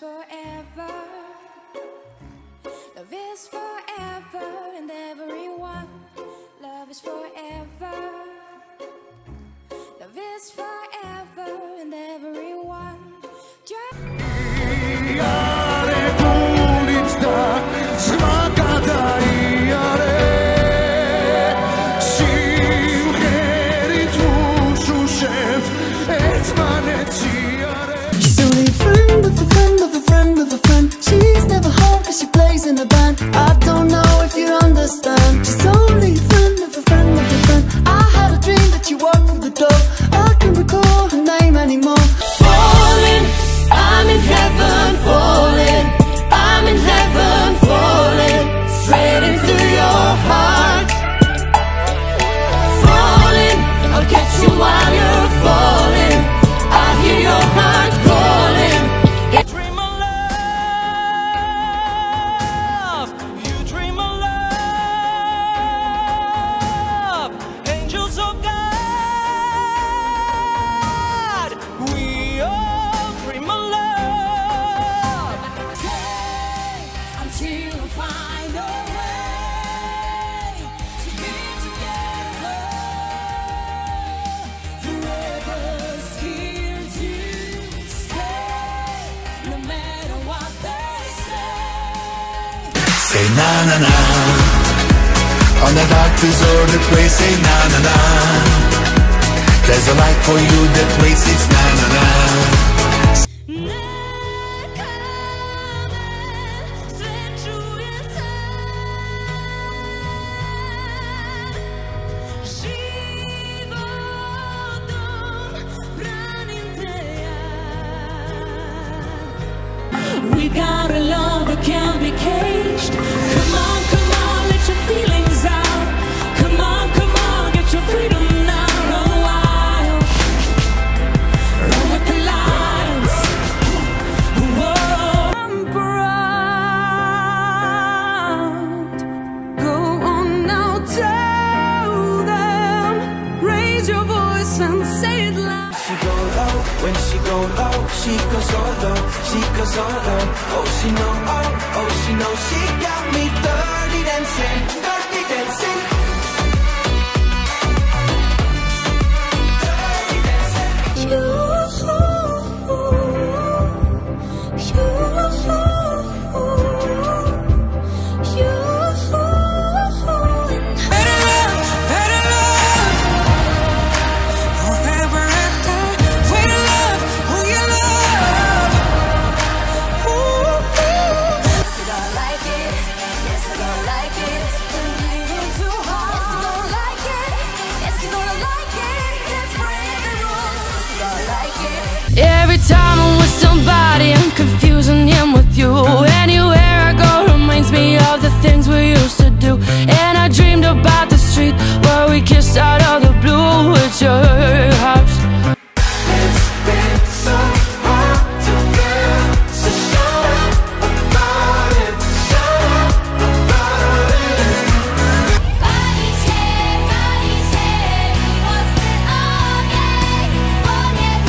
forever. Love is forever, and everyone. Love is forever. Love is forever, and everyone. She's only a friend of a friend of a friend of a friend. She's never home cause she plays in a band. I don't know if you understand. She's only a friend of a friend of a friend. I had a dream that you walked through the door. I can't recall her name anymore. Falling, I'm in heaven, falling. I'm in heaven, falling. Straight into your heart. Falling, I'll catch you while you're falling. I hear your heart calling. You dream of love. You dream of love. Angels of God. We all dream of love. Stay until we find a way to be together. Forever's here to stay, no matter what they say. Say na na na. On the dark deserted place, say na na na. There's a light for you, that place it's na na na. We got a love that can't be caged. Come on, let your feelings out. Come on, get your freedom now. Run wild, run with the lions. Whoa. I'm proud. Go on now, tell them. Raise your voice and say it loud. She go low, when she go low, she goes so low, she goes so low. Oh, she know, oh, she know, she got me dirty dancing, dirty dancing. Every time I'm with somebody, I'm confusing him with you. Anywhere I go reminds me of the things we used to do. And I dreamed about the street where we kissed out of the blue with your house. It's been so hard to get, so shut up about it, shut up about it. Body shake, what's the okay? Ponieważ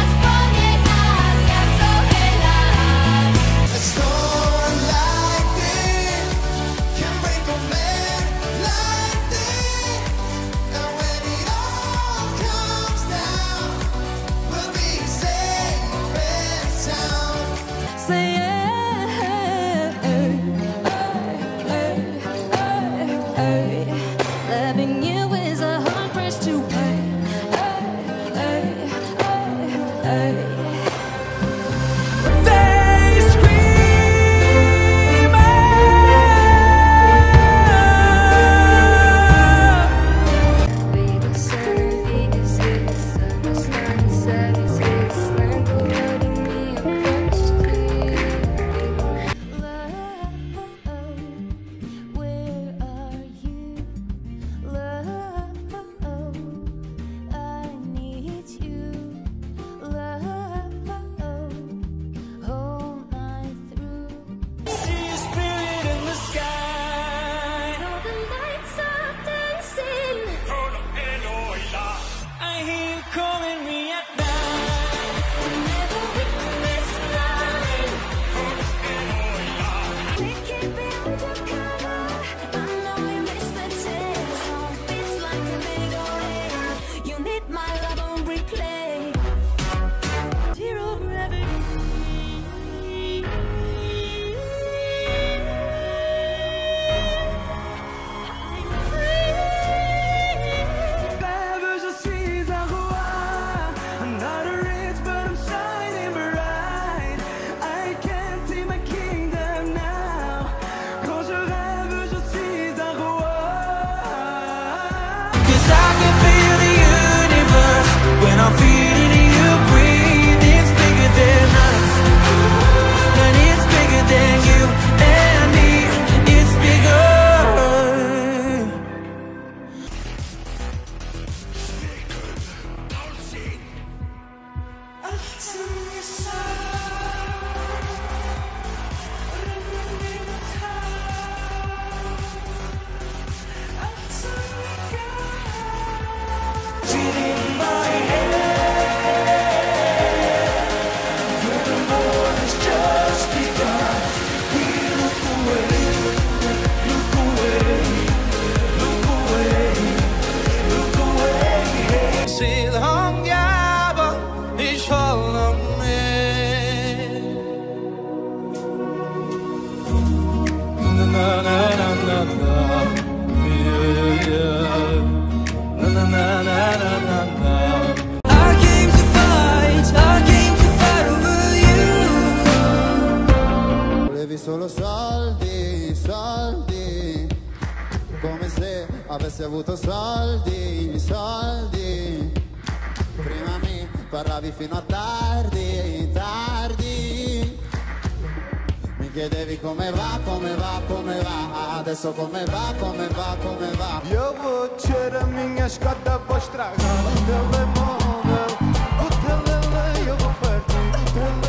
jak sobie raz. A storm like this can break a man like this. And when it all comes down, we'll be safe and sound. Say loving you is a hard price to pay. They scream out. solo soldi, soldi, come se avessi avuto soldi, soldi. Prima mi parlavi fino a tardi, tardi. Mi chiedevi come va, come va, come va. Adesso come va, come va, come va. Eu vou tirar a minha escada, vou estragar o telemóvel. O telele, eu vou partir o telele.